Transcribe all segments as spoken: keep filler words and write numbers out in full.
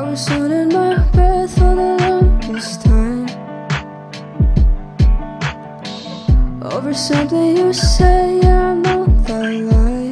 I was holding my breath for the longest time over something you say. Yeah, I know that lie.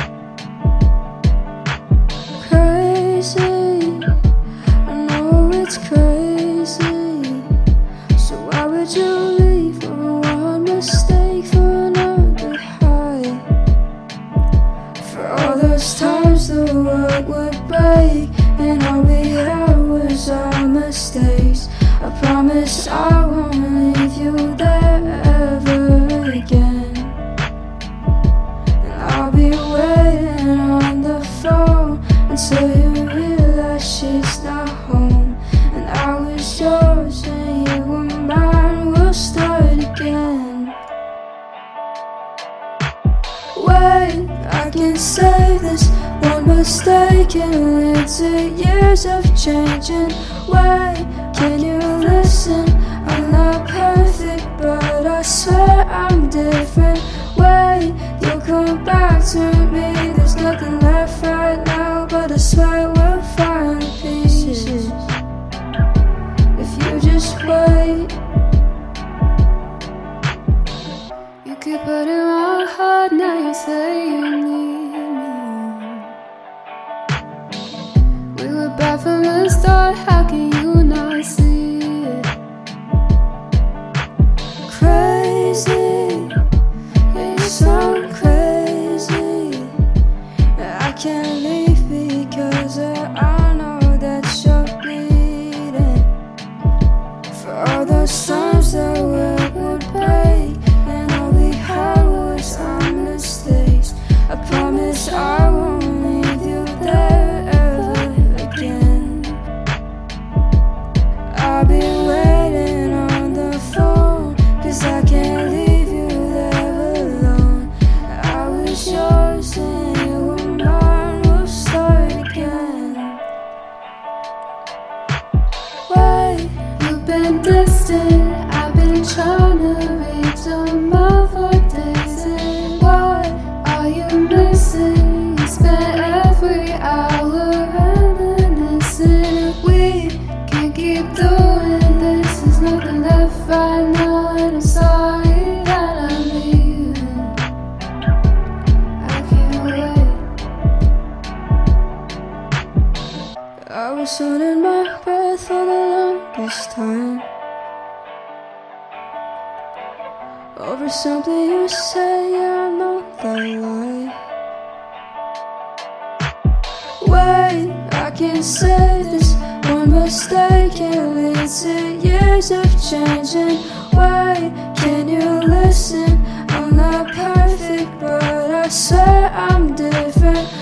Crazy, I know it's crazy. So why would you leave for one mistake for another high? For all those times the world would break and all we had was our mistakes. I promise I won't leave you there ever again. And I'll be waiting on the phone until you realize she's not home. And I was yours and you were mine, we'll start again. Wait, I can save this one mistake and lead to years of changing. Wait, can you listen? I'm not perfect, but I swear I'm different. Wait, you'll come back to me. There's nothing left right now, but I swear we'll find pieces if you just wait. You keep hurting my heart, now you say you need me. We were bad from the start, how can you not see it? Crazy, yeah, you sound crazy. I can't leave because I know that you're bleeding. For all those times that we would break and all we had was our mistakes. I promise I won't leave you there ever again. I'll be waiting on the phone, cause I can't leave you there alone. I was yours and you were mine, we'll start again. Wait, you've been distant, I've been trying to reach them out for days. And what are you missing? You spent every hour reminiscing. We can't keep doing this, there's nothing left right now, and I'm sorry that I'm leaving. I can't wait. I was holding my breath for the longest time over something you say. Yeah, I know that lie. Wait, I can't say this one mistake and lead to years of changing. Wait, can you listen? I'm not perfect, but I swear I'm different.